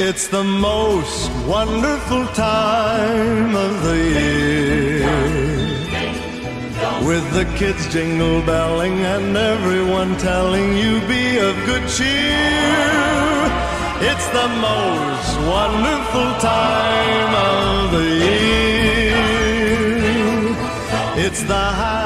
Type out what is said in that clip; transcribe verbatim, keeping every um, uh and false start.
It's the most wonderful time of the year, with the kids jingle belling and everyone telling you be of good cheer. It's the most wonderful time of the year. It's the high